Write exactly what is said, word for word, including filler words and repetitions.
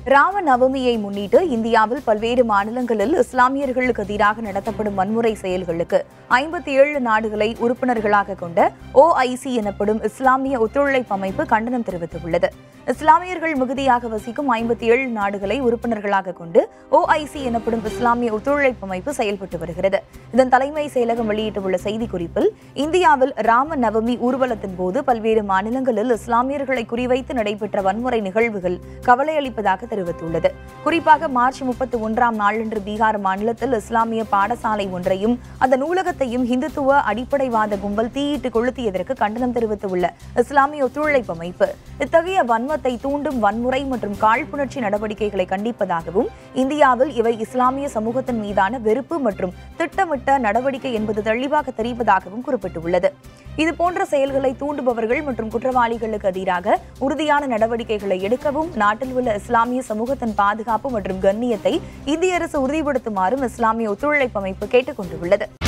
ராம நவமியை முன்னிட்டு இந்தியாவில் பல்வேறு மாநிலங்களில் இஸ்லாமியர்களுக்கு எதிராக நடத்தப்படும் வன்முறை செயல்களுக்கு ஐம்பத்தி ஏழு நாடுகளை உறுப்பினர்களாக கொண்ட ஓஐசி எனப்படும் இஸ்லாமிய ஒத்துழைப்பு அமைப்பு கண்டனம் தெரிவித்துள்ளது. இஸ்லாமியர்கள் மிகுதியாக வசிக்கும் ஐம்பத்தி ஏழு நாடுகளை உறுப்பினர்களாக கொண்டு ஓஐசி எனப்படும் இஸ்லாமிய ஒத்துழைப்பு அமைப்பு செயல்பட்டு வருகிறது. இதன் தலைமை செயலகம் வெளியிட்டுள்ள செய்திக்குறிப்பில், இந்தியாவில் ராம நவமி ஊர்வலத்தின் போது பல்வேறு மாநிலங்களில் இஸ்லாமியர்களை குறிவைத்து நடைபெற்ற வன்முறை நிகழ்வுகள் கவலையளிப்பதாக தெரிவித்துள்ளது. குறிப்பாக மார்ச் முப்பத்தி ஒன்றாம் நாளன்று பீகார் மாநிலத்தில் இஸ்லாமிய பாடசாலை ஒன்றையும் அந்த நூலகத்தையும் இந்துத்துவ அடிப்படைவாத கும்பல் தீயிட்டு கொளுத்தியதற்கு கண்டனம் தெரிவித்துள்ள இஸ்லாமிய ஒத்துழைப்பு அமைப்பு, இத்தகைய வன்மத்தை தூண்டும் வன்முறை மற்றும் காழ்ப்புணர்ச்சி நடவடிக்கைகளை கண்டிப்பதாகவும், இந்தியாவில் இவை இஸ்லாமிய சமூகத்தின் மீதான வெறுப்பு மற்றும் திட்டமிட்ட நடவடிக்கை என்பது தெளிவாக தெரிவதாகவும் குறிப்பிட்டுள்ளது. இதுபோன்ற செயல்களை தூண்டுபவர்கள் மற்றும் குற்றவாளிகளுக்கு எதிராக உறுதியான நடவடிக்கைகளை எடுக்கவும், நாட்டில் உள்ள இஸ்லாமிய சமூகத்தின் பாதுகாப்பு மற்றும் கண்ணியத்தை இந்திய அரசு உறுதிப்படுத்துமாறும் இஸ்லாமிய ஒத்துழைப்பு அமைப்பு கேட்டுக் கொண்டுள்ளது.